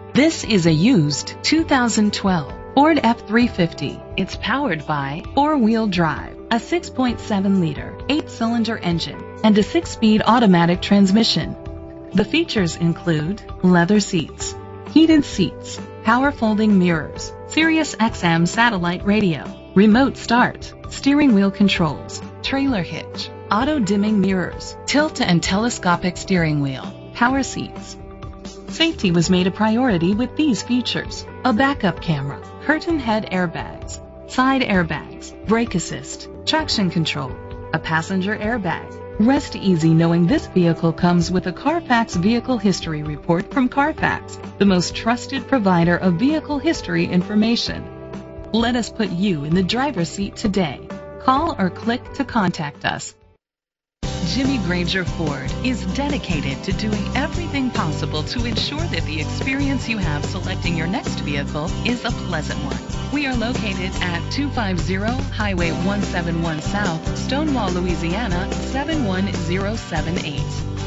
This is a used 2012 Ford F-350. It's powered by four-wheel drive, a 6.7-liter, 8-cylinder engine, and a 6-speed automatic transmission. The features include leather seats, heated seats, power folding mirrors, Sirius XM satellite radio, remote start, steering wheel controls, trailer hitch, auto-dimming mirrors, tilt and telescopic steering wheel, power seats. Safety was made a priority with these features: a backup camera, curtain head airbags, side airbags, brake assist, traction control, a passenger airbag. Rest easy knowing this vehicle comes with a Carfax Vehicle History Report from Carfax, the most trusted provider of vehicle history information. Let us put you in the driver's seat today. Call or click to contact us. Jimmy Granger Ford is dedicated to doing everything possible to ensure that the experience you have selecting your next vehicle is a pleasant one. We are located at 250 Highway 171 South, Stonewall, Louisiana 71078.